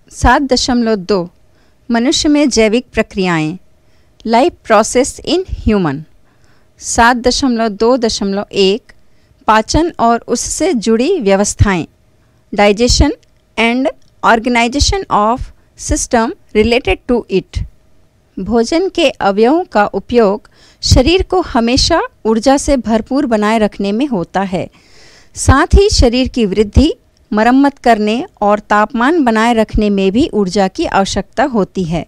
7.2 मनुष्य में जैविक प्रक्रियाएं, लाइफ प्रोसेस इन ह्यूमन। 7.2.1 पाचन और उससे जुड़ी व्यवस्थाएं, digestion and organisation of system related to it. भोजन के अवयवों का उपयोग शरीर को हमेशा ऊर्जा से भरपूर बनाए रखने में होता है। साथ ही शरीर की वृद्धि, मरम्मत करने और तापमान बनाए रखने में भी ऊर्जा की आवश्यकता होती है।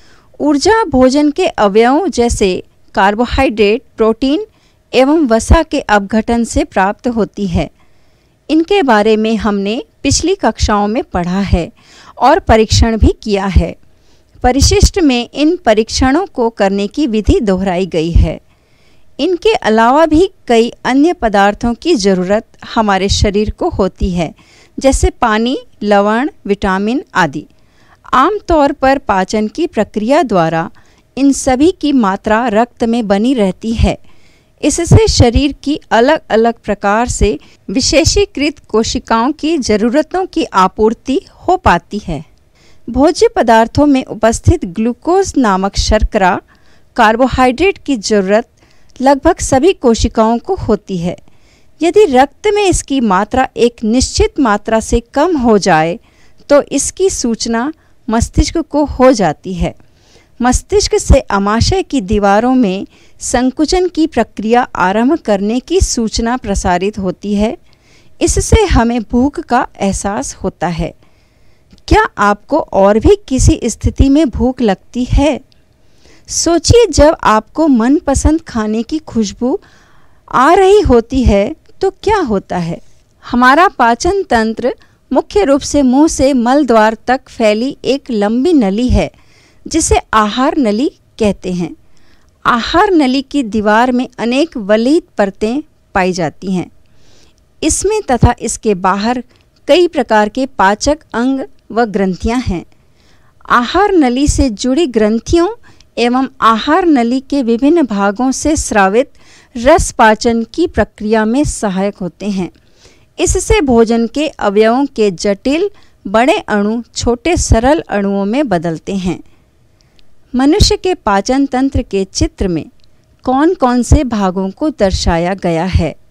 ऊर्जा भोजन के अवयवों जैसे कार्बोहाइड्रेट, प्रोटीन एवं वसा के अपघटन से प्राप्त होती है। इनके बारे में हमने पिछली कक्षाओं में पढ़ा है और परीक्षण भी किया है। परिशिष्ट में इन परीक्षणों को करने की विधि दोहराई गई है। इनके अलावा भी कई अन्य पदार्थों की ज़रूरत हमारे शरीर को होती है, जैसे पानी, लवण, विटामिन आदि। आमतौर पर पाचन की प्रक्रिया द्वारा इन सभी की मात्रा रक्त में बनी रहती है। इससे शरीर की अलग अलग प्रकार से विशेषीकृत कोशिकाओं की ज़रूरतों की आपूर्ति हो पाती है। भोज्य पदार्थों में उपस्थित ग्लूकोज नामक शर्करा कार्बोहाइड्रेट की ज़रूरत लगभग सभी कोशिकाओं को होती है। यदि रक्त में इसकी मात्रा एक निश्चित मात्रा से कम हो जाए तो इसकी सूचना मस्तिष्क को हो जाती है। मस्तिष्क से आमाशय की दीवारों में संकुचन की प्रक्रिया आरंभ करने की सूचना प्रसारित होती है। इससे हमें भूख का एहसास होता है। क्या आपको और भी किसी स्थिति में भूख लगती है? सोचिए, जब आपको मनपसंद खाने की खुशबू आ रही होती है तो क्या होता है? हमारा पाचन तंत्र मुख्य रूप से मुंह से मल द्वार तक फैली एक लंबी नली है, जिसे आहार नली कहते हैं। आहार नली की दीवार में अनेक वलित परतें पाई जाती हैं। इसमें तथा इसके बाहर कई प्रकार के पाचक अंग व ग्रंथियां हैं। आहार नली से जुड़ी ग्रंथियों एवं आहार नली के विभिन्न भागों से स्रावित रस पाचन की प्रक्रिया में सहायक होते हैं। इससे भोजन के अवयवों के जटिल बड़े अणु छोटे सरल अणुओं में बदलते हैं। मनुष्य के पाचन तंत्र के चित्र में कौन कौन से भागों को दर्शाया गया है?